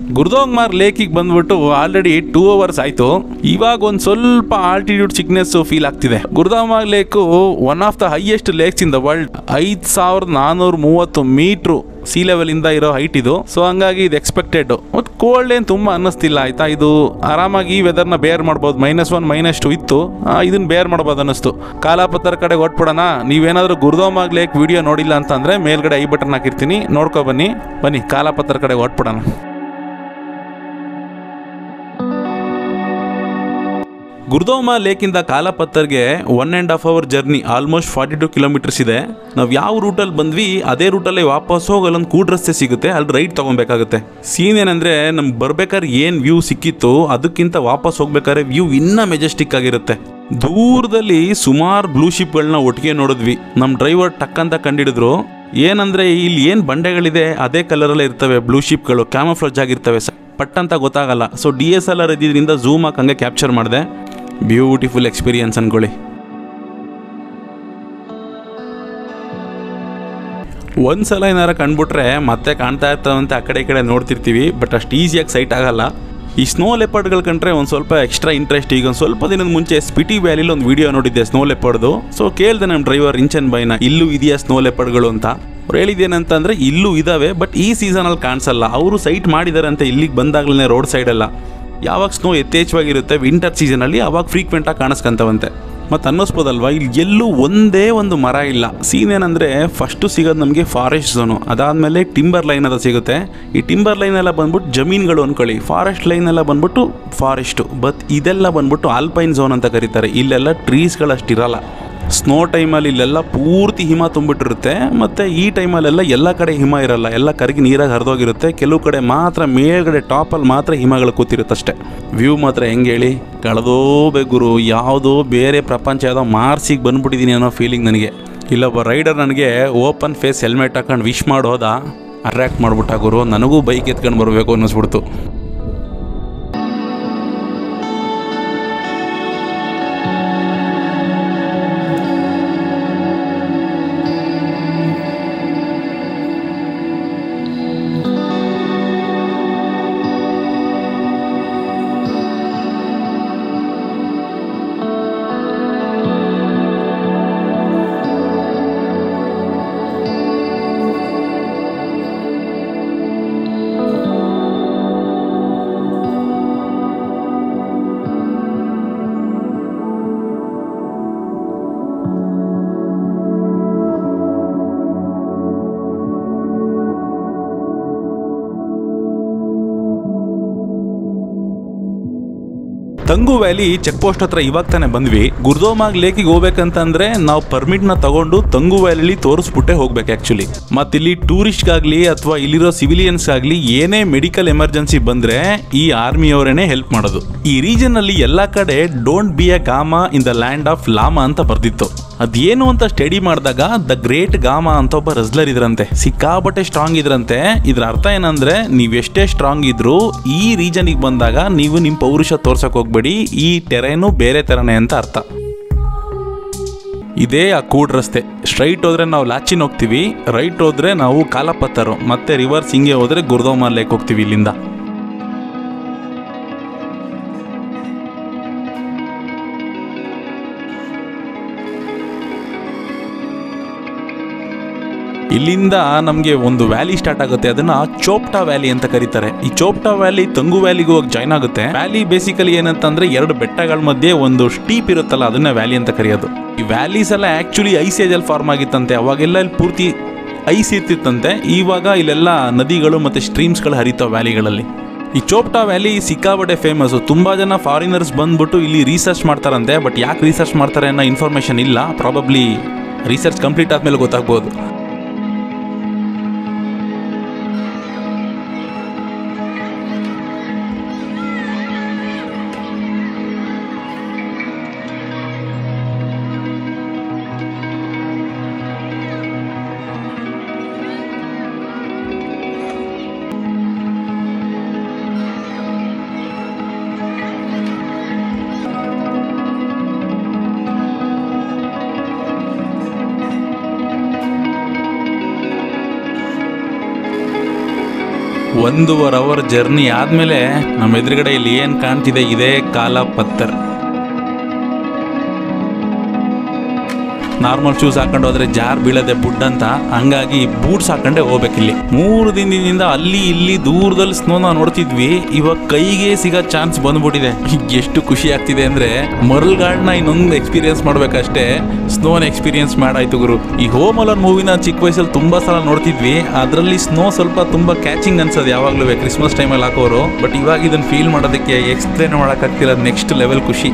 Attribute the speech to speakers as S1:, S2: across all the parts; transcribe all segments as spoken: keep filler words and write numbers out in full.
S1: ಗುರ್ದೋಂಗ್ಮಾರ್ ಲೇಕಿಗೆ ಬಂದ್ಬಿಟ್ಟು already two hours ಆಯ್ತು. ಇವಾಗ ಒಂದು ಸ್ವಲ್ಪ ಆಲ್ಟಿಟ್ಯೂಡ್ ಸಿಕ್ನೆಸ್ ಫೀಲ್ ಆಗ್ತಿದೆ. Gurudongmar lake one of the highest lakes in the world. ಐದು ಸಾವಿರದ ನಾನ್ನೂರ ಮೂವತ್ತು ಮೀಟ್ರು ಸಿ ಲೆವೆಲ್ ಇಂದ ಇರೋ ಹೈಟ್ ಇದು. ಸೊ ಹಂಗಾಗಿ ಇದು ಎಕ್ಸ್ಪೆಕ್ಟೆಡ್. ಮತ್ತು ಕೋಲ್ಡ್ ಏನು ತುಂಬ ಅನ್ನಿಸ್ತಿಲ್ಲ ಆಯ್ತಾ. ಇದು ಆರಾಮಾಗಿ ಈ ವೆದರ್ನ ಬೇರ್ ಮಾಡ್ಬೋದು. ಮೈನಸ್ ಒನ್ ಮೈನಸ್ ಟು ಇತ್ತು, ಇದನ್ನ ಬೇರ್ ಮಾಡ್ಬೋದು ಅನ್ನಿಸ್ತು. ಕಾಲಾ ಪತ್ತರ್ ಕಡೆ ಹೊಟ್ಬಿಡೋಣ. ನೀವೇನಾದರೂ ಗುರ್ದೋಂಗ್ಮಾರ್ ಲೇಕ್ ವಿಡಿಯೋ ನೋಡಿಲ್ಲ ಅಂತಂದ್ರೆ ಮೇಲ್ಗಡೆ ಐ ಬಟನ್ ಹಾಕಿರ್ತೀನಿ, ನೋಡ್ಕೊ ಬನ್ನಿ. ಬನ್ನಿ ಕಾಲಾ ಪತ್ತರ್ ಕಡೆ ಹೊಟ್ಬಿಡೋಣ. ಗುರ್ದೋಂಗ್ಮಾರ್ ಲೇಕಿಂದ ಕಾಲಾ ಪತ್ತರ್ಗೆ one and half hour journey, almost forty two kilometres ಇದೆ. ನಾವು ಯಾವ ರೂಟಲ್ಲಿ ಬಂದ್ವಿ ಅದೇ ರೂಟಲ್ಲಿ ವಾಪಸ್ ಹೋಗಿ ಅಲ್ಲೊಂದು ಕೂಡ್ ರಸ್ತೆ ಸಿಗುತ್ತೆ, ಅಲ್ಲಿ ರೈಟ್ ತೊಗೊಬೇಕಾಗುತ್ತೆ. ಸೀನ್ ಏನಂದರೆ ನಮ್ಗೆ ಬರ್ಬೇಕಾದ್ರೆ ಏನು ವ್ಯೂ ಸಿಕ್ಕಿತ್ತು ಅದಕ್ಕಿಂತ ವಾಪಸ್ ಹೋಗ್ಬೇಕಾದ್ರೆ ವ್ಯೂ ಇನ್ನೂ ಮೆಜೆಸ್ಟಿಕ್ ಆಗಿರುತ್ತೆ. ದೂರದಲ್ಲಿ ಸುಮಾರು ಬ್ಲೂ ಶಿಪ್ಗಳನ್ನ ಒಟ್ಟಿಗೆ ನೋಡಿದ್ವಿ. ನಮ್ಮ ಡ್ರೈವರ್ ಟಕ್ ಅಂತ ಕಂಡಿಡಿದ್ರು. ಏನಂದರೆ ಇಲ್ಲಿ ಏನು ಬಂಡೆಗಳಿದೆ ಅದೇ ಕಲರಲ್ಲೇ ಇರ್ತವೆ ಬ್ಲೂ ಶಿಪ್ಗಳು, ಕ್ಯಾಮಫ್ಲಜ್ ಆಗಿರ್ತವೆ, ಪಟ್ ಅಂತ ಗೊತ್ತಾಗಲ್ಲ. So D S L R ಇದ್ರಿಂದ ಝೂಮ್ ಹಾಕಿ ಹಂಗೆ ಕ್ಯಾಪ್ಚರ್ ಮಾಡಿದೆ. ಬ್ಯೂಟಿಫುಲ್ ಎಕ್ಸ್ಪೀರಿಯನ್ಸ್ ಅನ್ಕೊಳ್ಳಿ. ಒಂದ್ಸಲ ಏನಾರ ಕಂಡ್ಬಿಟ್ರೆ ಮತ್ತೆ ಕಾಣ್ತಾ ಇರ್ತಾವಂತೆ, ಆ ಕಡೆ ಈ ಕಡೆ ನೋಡ್ತಿರ್ತೀವಿ. ಬಟ್ ಅಷ್ಟು ಈಸಿಯಾಗಿ ಸೈಟ್ ಆಗಲ್ಲ. ಈ ಸ್ನೋ ಲೆಪರ್ಡ್ಗಳು ಕಂಡ್ರೆ ಒಂದು ಸ್ವಲ್ಪ ಎಕ್ಸ್ಟ್ರಾ ಇಂಟ್ರೆಸ್ಟ್. ಈಗ ಒಂದು ಸ್ವಲ್ಪ ದಿನದ ಮುಂಚೆ ಸ್ಪಿಟಿ ವ್ಯಾಲಿಲಿ ಒಂದು ವಿಡಿಯೋ ನೋಡಿದ್ದೆ ಸ್ನೋ ಲೆಪರ್ಡ್ದು. ಸೊ ಕೇಳಿದೆ ನಮ್ಮ ಡ್ರೈವರ್ ಇಂಚನ್ ಬೈನ, ಇಲ್ಲೂ ಇದೆಯಾ ಸ್ನೋ ಲೆಪರ್ಡ್ಗಳು ಅಂತ. ಅವ್ರು ಹೇಳಿದ್ದೇನಂತಂದರೆ ಇಲ್ಲೂ ಇದ್ದಾವೆ, ಬಟ್ ಈ ಸೀಸನಲ್ಲಿ ಕಾಣಿಸಲ್ಲ. ಅವರು ಸೈಟ್ ಮಾಡಿದ್ದಾರೆ ಅಂತ ಇಲ್ಲಿಗೆ ಬಂದಾಗಲೇ ರೋಡ್ ಸೈಡೆಲ್ಲ. ಯಾವಾಗ ಸ್ನೋ ಯಥೇಚ್ಛವಾಗಿರುತ್ತೆ ವಿಂಟರ್ ಸೀಸನಲ್ಲಿ ಅವಾಗ ಫ್ರೀಕ್ವೆಂಟಾಗಿ ಕಾಣಿಸ್ಕೊಂತವಂತೆ. ಮತ್ತು ಅನ್ನಿಸ್ಬೋದಲ್ವ, ಇಲ್ಲಿ ಎಲ್ಲೂ ಒಂದೇ ಒಂದು ಮರ ಇಲ್ಲ. ಸೀನ್ ಏನಂದರೆ ಫಸ್ಟು ಸಿಗೋದು ನಮಗೆ ಫಾರೆಸ್ಟ್ ಝೋನು, ಅದಾದಮೇಲೆ ಟಿಂಬರ್ ಲೈನ್ ಅಂತ ಸಿಗುತ್ತೆ. ಈ ಟಿಂಬರ್ ಲೈನ್ ಎಲ್ಲ ಬಂದ್ಬಿಟ್ಟು ಜಮೀನುಗಳು ಅಂದ್ಕೊಳ್ಳಿ, ಫಾರೆಸ್ಟ್ ಲೈನ್ ಎಲ್ಲ ಬಂದ್ಬಿಟ್ಟು ಫಾರೆಸ್ಟು. ಬಟ್ ಇದೆಲ್ಲ ಬಂದ್ಬಿಟ್ಟು ಆಲ್ಪೈನ್ ಝೋನ್ ಅಂತ ಕರೀತಾರೆ. ಇಲ್ಲೆಲ್ಲ ಟ್ರೀಸ್ಗಳಷ್ಟಿರಲ್ಲ. ಸ್ನೋ ಟೈಮಲ್ಲಿ ಇಲ್ಲೆಲ್ಲ ಪೂರ್ತಿ ಹಿಮ ತುಂಬಿಟ್ಟಿರುತ್ತೆ. ಮತ್ತು ಈ ಟೈಮಲ್ಲೆಲ್ಲ ಎಲ್ಲ ಕಡೆ ಹಿಮ ಇರಲ್ಲ, ಎಲ್ಲ ಕರಗಿ ನೀರಾಗಿ ಹರಿದೋಗಿರುತ್ತೆ. ಕೆಲವು ಕಡೆ ಮಾತ್ರ ಮೇಲ್ಗಡೆ ಟಾಪಲ್ಲಿ ಮಾತ್ರ ಹಿಮಗಳು ಕೂತಿರುತ್ತೆ ಅಷ್ಟೇ. ವ್ಯೂ ಮಾತ್ರ ಹೆಂಗೆ ಹೇಳಿ, ಕಳೆದೋಬೇಕು ಗುರು. ಯಾವುದೋ ಬೇರೆ ಪ್ರಪಂಚ, ಯಾವುದೋ ಮಾರ್ಸಿಗೆ ಬಂದ್ಬಿಟ್ಟಿದ್ದೀನಿ ಅನ್ನೋ ಫೀಲಿಂಗ್ ನನಗೆ. ಇಲ್ಲೊಬ್ಬ ರೈಡರ್ ನನಗೆ ಓಪನ್ ಫೇಸ್ ಹೆಲ್ಮೆಟ್ ಹಾಕೊಂಡು ವಿಶ್ ಮಾಡೋದ ಅಟ್ರ್ಯಾಕ್ಟ್ ಮಾಡಿಬಿಟ್ಟ ಗುರು. ನನಗೂ ಬೈಕ್ ಎತ್ಕೊಂಡು ಬರಬೇಕು ಅನ್ನಿಸ್ಬಿಡ್ತು. ತಂಗು ವ್ಯಾಲಿ ಚೆಕ್ ಪೋಸ್ಟ್ ಹತ್ರ ಇವಾಗ ತಾನೇ ಬಂದ್ವಿ. ಗುರ್ದೋಂಗ್ಮಾರ್ ಲೇಕಿಗೆ ಹೋಗ್ಬೇಕಂತಂದ್ರೆ ನಾವು ಪರ್ಮಿಟ್ನ ತಗೊಂಡು ತಂಗು ವ್ಯಾಲಿಲಿ ತೋರಿಸ್ಬಿಟ್ಟೆ ಹೋಗ್ಬೇಕು ಆ್ಯಕ್ಚುಲಿ. ಮತ್ತು ಇಲ್ಲಿ ಟೂರಿಸ್ಟ್ಗಾಗಲಿ ಅಥವಾ ಇಲ್ಲಿರೋ ಸಿವಿಲಿಯನ್ಸ್ಗಾಗಲಿ ಏನೇ ಮೆಡಿಕಲ್ ಎಮರ್ಜೆನ್ಸಿ ಬಂದರೆ ಈ ಆರ್ಮಿಯವರೇನೆ ಹೆಲ್ಪ್ ಮಾಡೋದು. ಈ ರೀಜನಲ್ಲಿ ಎಲ್ಲ ಕಡೆ don't be a gama in the land of lama ಅಂತ ಬರ್ದಿತ್ತು. ಅದೇನು ಅಂತ ಸ್ಟಡಿ ಮಾಡಿದಾಗ ದ ಗ್ರೇಟ್ ಗಾಮಾ ಅಂತ ಒಬ್ಬ ರಸ್ಲರ್ ಇದ್ರಂತೆ, ಸಿಕ್ಕಾಬಟ್ಟೆ ಸ್ಟ್ರಾಂಗ್ ಇದ್ರಂತೆ. ಇದ್ರ ಅರ್ಥ ಏನಂದ್ರೆ ನೀವೆಷ್ಟೇ ಸ್ಟ್ರಾಂಗ್ ಇದ್ರು ಈ ರೀಜನಿಗೆ ಬಂದಾಗ ನೀವು ನಿಮ್ಮ ಪೌರುಷ ತೋರ್ಸಕ್ ಹೋಗ್ಬೇಡಿ, ಈ ಟೆರೇನು ಬೇರೆ ತರನೇ ಅಂತ ಅರ್ಥ. ಇದೇ ಆ ಕೂಡ್ ರಸ್ತೆ. ಸ್ಟ್ರೈಟ್ ಹೋದ್ರೆ ನಾವು ಲಾಚಿನ್ ಹೋಗ್ತೀವಿ, ರೈಟ್ ಹೋದ್ರೆ ನಾವು ಕಾಲಾ ಪತ್ತರ್, ಮತ್ತೆ ರಿವರ್ಸ್ ಹಿಂಗೆ ಹೋದ್ರೆ ಗುರ್ದೋಂಗ್ಮಾರ್ ಲೇಕ್ ಹೋಗ್ತೀವಿ ಇಲ್ಲಿಂದ. ಇಲ್ಲಿಂದ ನಮಗೆ ಒಂದು ವ್ಯಾಲಿ ಸ್ಟಾರ್ಟ್ ಆಗುತ್ತೆ, ಅದನ್ನ ಚೋಪ್ಟಾ ವ್ಯಾಲಿ ಅಂತ ಕರೀತಾರೆ. ಈ ಚೋಪ್ಟಾ ವ್ಯಾಲಿ ತಂಗು ವ್ಯಾಲಿಗೆ ಹೋಗಿ ಜಾಯ್ನ್ ಆಗುತ್ತೆ. ವ್ಯಾಲಿ ಬೇಸಿಕಲಿ ಏನಂತಂದ್ರೆ ಎರಡು ಬೆಟ್ಟಗಳ ಮಧ್ಯೆ ಒಂದು ಸ್ಟೀಪ್ ಇರುತ್ತಲ್ಲ, ಅದನ್ನ ವ್ಯಾಲಿ ಅಂತ ಕರೆಯೋದು. ಈ ವ್ಯಾಲೀಸ್ ಎಲ್ಲ ಆಕ್ಚುಲಿ ಐಸ್ ಏಜ್ ಅಲ್ಲಿ ಫಾರ್ಮ್ ಆಗಿತ್ತಂತೆ. ಅವಾಗೆಲ್ಲ ಇಲ್ಲಿ ಪೂರ್ತಿ ಐಸ್ ಇರ್ತಿತ್ತಂತೆ. ಇವಾಗ ಇಲ್ಲೆಲ್ಲ ನದಿಗಳು ಮತ್ತೆ ಸ್ಟ್ರೀಮ್ಸ್ಗಳು ಹರಿತಾವೆ ವ್ಯಾಲಿಗಳಲ್ಲಿ. ಈ ಚೋಪ್ಟಾ ವ್ಯಾಲಿ ಸಿಕ್ಕಾಬಟ್ಟೆ ಫೇಮಸ್. ತುಂಬಾ ಜನ ಫಾರಿನರ್ಸ್ ಬಂದ್ಬಿಟ್ಟು ಇಲ್ಲಿ ರಿಸರ್ಚ್ ಮಾಡ್ತಾರಂತೆ. ಬಟ್ ಯಾಕೆ ರಿಸರ್ಚ್ ಮಾಡ್ತಾರೆ ಅನ್ನೋ ಇನ್ಫಾರ್ಮೇಶನ್ ಇಲ್ಲ. ಪ್ರಾಬಬ್ಲಿ ರಿಸರ್ಚ್ ಕಂಪ್ಲೀಟ್ ಆದ್ಮೇಲೆ ಗೊತ್ತಾಗ್ಬೋದು. ಒಂದೂವರೆ ಅವರ್ ಜರ್ನಿ ಆದಮೇಲೆ ನಮ್ಮ ಎದುರುಗಡೆ ಇಲ್ಲಿ ಏನು ಕಾಣ್ತಿದೆ ಇದೇ ಕಾಲಾ ಪತ್ತರ್. ನಾರ್ಮಲ್ ಶೂಸ್ ಹಾಕೊಂಡು ಹೋದ್ರೆ ಜಾರ್ ಬೀಳದೆ ಬುಡ್ ಅಂತ, ಹಂಗಾಗಿ ಬೂಟ್ಸ್ ಹಾಕೊಂಡೆ ಹೋಗ್ಬೇಕಿಲ್ಲಿ. ಮೂರು ದಿನದಿಂದ ಅಲ್ಲಿ ಇಲ್ಲಿ ದೂರದಲ್ಲಿ ಸ್ನೋನ ನೋಡ್ತಿದ್ವಿ, ಇವಾಗ ಕೈಗೆ ಸಿಗೋ ಚಾನ್ಸ್ ಬಂದ್ಬಿಟ್ಟಿದೆ. ಎಷ್ಟು ಖುಷಿ ಆಗ್ತಿದೆ ಅಂದ್ರೆ ಮರಳುಗಳನ್ನ ಇನ್ನೊಂದು ಎಕ್ಸ್ಪೀರಿಯನ್ಸ್ ಮಾಡ್ಬೇಕಷ್ಟೇ, ಸ್ನೋನ ಎಕ್ಸ್ಪೀರಿಯನ್ಸ್ ಮಾಡಾಯ್ತು ಗುರು. ಈ ಹೋಮ್ ಅಲೋನ್ ಮೂವಿನ ಚಿಕ್ಕ ವಯಸ್ಸಲ್ಲಿ ತುಂಬಾ ಸಲ ನೋಡ್ತಿದ್ವಿ, ಅದರಲ್ಲಿ ಸ್ನೋ ಸ್ವಲ್ಪ ತುಂಬಾ ಕ್ಯಾಚಿಂಗ್ ಅನ್ಸೋದು ಯಾವಾಗ್ಲೂ ಕ್ರಿಸ್ಮಸ್ ಟೈಮಲ್ಲಿ ಹಾಕೋರು. ಬಟ್ ಇವಾಗ ಇದನ್ನ ಫೀಲ್ ಮಾಡೋದಕ್ಕೆ ಎಕ್ಸ್ಪ್ಲೇನ್ ಮಾಡೋಕ್ಕಾಗ್ತಿಲ್ಲ, ನೆಕ್ಸ್ಟ್ ಲೆವೆಲ್ ಖುಷಿ.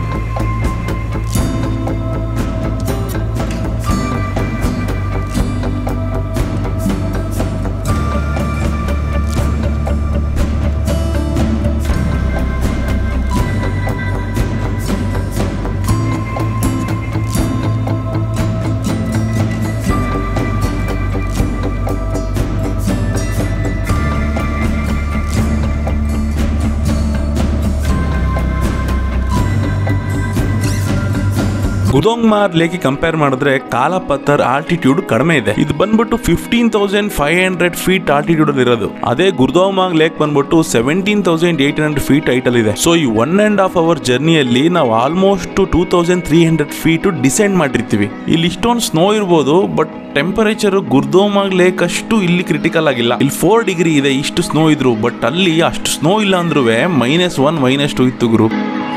S1: ಗುದೋಂಗ್ಮಾರ್ ಲೇಕ್ ಕಂಪೇರ್ ಮಾಡಿದ್ರೆ ಕಾಲಾ ಪತ್ತರ್ ಆಲ್ಟಿಟ್ಯೂಡ್ ಕಡಿಮೆ ಇದೆ. ಇದು ಬಂದ್ಬಿಟ್ಟು fifteen thousand five hundred feet altitude ಅಲ್ಲಿ ಇರೋದು. ಅದೇ ಗುದೋಂಗ್ಮಾರ್ ಲೇಕ್ ಬಂದ್ಬಿಟ್ಟು seventeen thousand eight hundred feet height ಅಲ್ಲಿ ಇದೆ. ಸೊ ಈ ಒನ್ ಅಂಡ್ ಹಾಫ್ ಅವರ್ ಜರ್ನಿಯಲ್ಲಿ ನಾವು almost two thousand three hundred feet descend ಮಾಡಿರ್ತೀವಿ. ಇಲ್ಲಿ ಇಷ್ಟೊಂದು ಸ್ನೋ ಇರ್ಬೋದು, ಬಟ್ ಟೆಂಪರೇಚರ್ ಗುರ್ದೋಂಗ್ಮಾರ್ ಲೇಕ್ ಅಷ್ಟು ಇಲ್ಲಿ ಕ್ರಿಟಿಕಲ್ ಆಗಿಲ್ಲ. ಇಲ್ಲಿ ಫೋರ್ ಡಿಗ್ರಿ ಇದೆ ಇಷ್ಟು ಸ್ನೋ ಇದ್ರು, ಬಟ್ ಅಲ್ಲಿ ಅಷ್ಟು ಸ್ನೋ ಇಲ್ಲ ಅಂದ್ರೂ ಮೈನಸ್ ಒನ್ ಮೈನಸ್ ಟು ಇತ್ತು ಗುರು.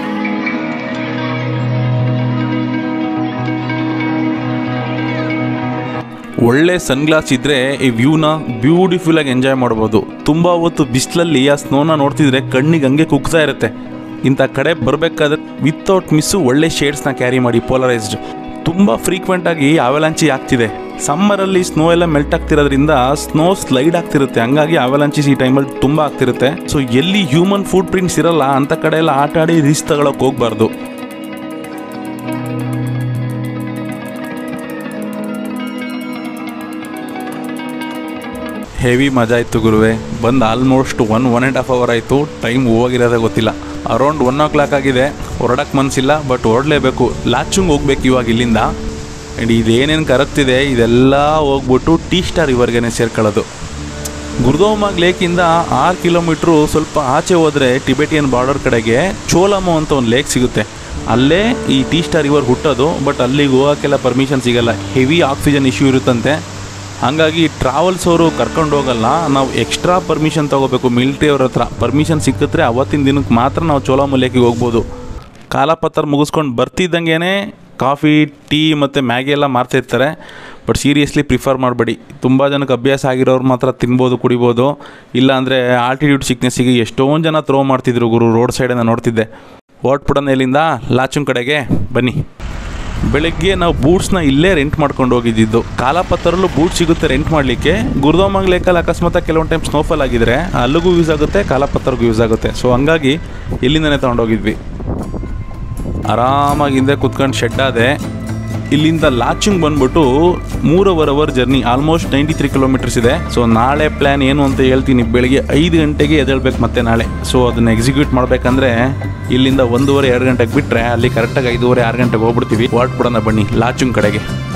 S1: ಒಳ್ಳೆ ಸನ್ ಗ್ಲಾಸ್ ಇದ್ರೆ ಈ ವ್ಯೂನ ಬ್ಯೂಟಿಫುಲ್ ಆಗಿ ಎಂಜಾಯ್ ಮಾಡ್ಬೋದು. ತುಂಬಾ ಹೊತ್ತು ಬಿಸಿಲಲ್ಲಿ ಆ ಸ್ನೋನ ನೋಡ್ತಿದ್ರೆ ಕಣ್ಣಿಗೆ ಹಂಗೆ ಕುಗ್ತಾ ಇರುತ್ತೆ. ಇಂಥ ಕಡೆ ಬರಬೇಕಾದ್ರೆ ವಿತೌಟ್ ಮಿಸ್ಸು ಒಳ್ಳೆ ಶೇಡ್ಸ್ನ ಕ್ಯಾರಿ ಮಾಡಿ. ಪೋಲರೈಸ್ಡ್ ತುಂಬ ಫ್ರೀಕ್ವೆಂಟ್ ಆಗಿ ಅವೆಲಾಂಚಿ ಆಗ್ತಿದೆ. ಸಮ್ಮರಲ್ಲಿ ಸ್ನೋ ಎಲ್ಲ ಮೆಲ್ಟ್ ಆಗ್ತಿರೋದ್ರಿಂದ ಸ್ನೋ ಸ್ಲೈಡ್ ಆಗ್ತಿರುತ್ತೆ, ಹಂಗಾಗಿ ಅವೆಲಾಂಚೀಸ್ ಈ ಟೈಮಲ್ಲಿ ತುಂಬ ಆಗ್ತಿರುತ್ತೆ. ಸೊ ಎಲ್ಲಿ ಹ್ಯೂಮನ್ ಫುಟ್ ಪ್ರಿಂಟ್ಸ್ ಇರಲ್ಲ ಅಂಥ ಕಡೆ ಎಲ್ಲ ಆಟ ಆಡಿ ರಿಸ್ಕ್ ತಗೊಳಕ್ಕೆ ಹೋಗ್ಬಾರ್ದು. ಹೆವಿ ಮಜಾ ಇತ್ತು ಗುರುವೆ. ಬಂದು almost one one and half hour ಆಯಿತು, ಟೈಮ್ ಹೋಗಿರೋದೇ ಗೊತ್ತಿಲ್ಲ. ಅರೌಂಡ್ ಒನ್ ಓ ಕ್ಲಾಕ್ ಆಗಿದೆ. ಹೊರಡಕ್ಕೆ ಮನಸ್ಸಿಲ್ಲ, ಬಟ್ ಹೊರಡಲೇಬೇಕು. ಲಾಚುಂಗ್ ಹೋಗ್ಬೇಕು ಇವಾಗ ಇಲ್ಲಿಂದ. ಆ್ಯಂಡ್ ಇದೇನೇನು ಕರಗ್ತಿದೆ ಇದೆಲ್ಲ ಹೋಗ್ಬಿಟ್ಟು ಟೀ ಸ್ಟಾರ್ ರಿವರ್ಗೆ ಸೇರ್ಕೊಳ್ಳೋದು. ಗುರ್ದೋಂಗ್ಮಾರ್ ಲೇಕಿಂದ ಆರು ಕಿಲೋಮೀಟ್ರು ಸ್ವಲ್ಪ ಆಚೆ ಹೋದರೆ ಟಿಬೆಟಿಯನ್ ಬಾರ್ಡರ್ ಕಡೆಗೆ ಚೋಲಮೋ ಅಂತ ಒಂದು ಲೇಕ್ ಸಿಗುತ್ತೆ. ಅಲ್ಲೇ ಈ ಟೀ ಸ್ಟಾರ್ ರಿವರ್ ಹುಟ್ಟೋದು. ಬಟ್ ಅಲ್ಲಿಗೆ ಹೋಗೋಕ್ಕೆಲ್ಲ ಪರ್ಮಿಷನ್ ಸಿಗೋಲ್ಲ, ಹೆವಿ ಆಕ್ಸಿಜನ್ ಇಶ್ಯೂ ಇರುತ್ತಂತೆ. ಹಾಗಾಗಿ ಟ್ರಾವೆಲ್ಸ್ ಅವರು ಕರ್ಕೊಂಡು ಹೋಗಲ್ಲ, ನಾವು ಎಕ್ಸ್ಟ್ರಾ ಪರ್ಮಿಷನ್ ತೊಗೋಬೇಕು ಮಿಲಿಟ್ರಿ ಅವ್ರ ಹತ್ರ. ಪರ್ಮಿಷನ್ ಸಿಕ್ಕಿದ್ರೆ ಅವತ್ತಿನ ದಿನಕ್ಕೆ ಮಾತ್ರ ನಾವು ಚೋಲಮೋ ಲೇಕಿಗೆ ಹೋಗ್ಬೋದು. ಕಾಲಾ ಪತ್ತರ್ ಮುಗಿಸ್ಕೊಂಡು ಬರ್ತಿದ್ದಂಗೆ ಕಾಫಿ ಟೀ ಮತ್ತು ಮ್ಯಾಗಿ ಎಲ್ಲ ಮಾರ್ತಿರ್ತಾರೆ. ಬಟ್ ಸೀರಿಯಸ್ಲಿ ಪ್ರಿಫರ್ ಮಾಡಬೇಡಿ. ತುಂಬ ಜನಕ್ಕೆ ಅಭ್ಯಾಸ ಆಗಿರೋರು ಮಾತ್ರ ತಿನ್ಬೋದು ಕುಡಿಬೋದು. ಇಲ್ಲ ಅಂದರೆ ಆಲ್ಟಿಟ್ಯೂಡ್ ಸಿಕ್ನೆಸ್ಸಿಗೆ ಎಷ್ಟೊಂದು ಜನ ಥ್ರೋ ಮಾಡ್ತಿದ್ರು ಗುರು. ರೋಡ್ ಸೈಡನ್ನು ನೋಡ್ತಿದ್ದೆ. ಹೊರಟ್ಬಿಡೋಣ ಇಲ್ಲಿಂದ ಲಾಚುಂಗ್ ಕಡೆಗೆ ಬನ್ನಿ. ಬೆಳಗ್ಗೆ ನಾವು ಬೂಟ್ಸ್ನ ಇಲ್ಲೇ ರೆಂಟ್ ಮಾಡ್ಕೊಂಡು ಹೋಗಿದ್ದು. ಕಾಲಾ ಪತ್ತರಲ್ಲೂ ಬೂಟ್ ಸಿಗುತ್ತೆ ರೆಂಟ್ ಮಾಡಲಿಕ್ಕೆ. ಗುರ್ದೋಂಗ್ಮಾರ್ ಲೇಕಲ್ಲಿ ಅಕಸ್ಮಾತ್ ಕೆಲವೊಂದು ಟೈಮ್ ಸ್ನೋಫಾಲ್ ಆಗಿದ್ರೆ ಅಲ್ಲಿಗೂ ಯೂಸ್ ಆಗುತ್ತೆ, ಕಾಲಾ ಪತ್ತರ್ಗೂ ಯೂಸ್ ಆಗುತ್ತೆ. ಸೊ ಹಂಗಾಗಿ ಇಲ್ಲಿಂದನೇ ತೊಗೊಂಡೋಗಿದ್ವಿ. ಆರಾಮಾಗಿ ಹಿಂದೆ ಕುತ್ಕೊಂಡು ಶೆಡ್ ಆದೆ. ಇಲ್ಲಿಂದ ಲಾಚುಂಗ್ ಬಂದ್ಬಿಟ್ಟು ಮೂರುವರೆ hour journey, almost ninety three kilometres ಇದೆ. ಸೊ ನಾಳೆ ಪ್ಲ್ಯಾನ್ ಏನು ಅಂತ ಹೇಳ್ತೀನಿ. ಬೆಳಗ್ಗೆ ಐದು ಗಂಟೆಗೆ ಎದ್ದೇಳ್ಬೇಕು ಮತ್ತೆ ನಾಳೆ. ಸೊ ಅದನ್ನು ಎಕ್ಸಿಕ್ಯೂಟ್ ಮಾಡಬೇಕಂದ್ರೆ ಇಲ್ಲಿಂದ ಒಂದೂವರೆ ಎರಡು ಗಂಟೆಗೆ ಬಿಟ್ಟರೆ ಅಲ್ಲಿ ಕರೆಕ್ಟಾಗಿ ಐದೂವರೆ ಆರು ಗಂಟೆಗೆ ಹೋಗ್ಬಿಡ್ತೀವಿ. ಹೊರಟ್ಬಿಡೋಣ ಬನ್ನಿ ಲಾಚುಂಗ್ ಕಡೆಗೆ.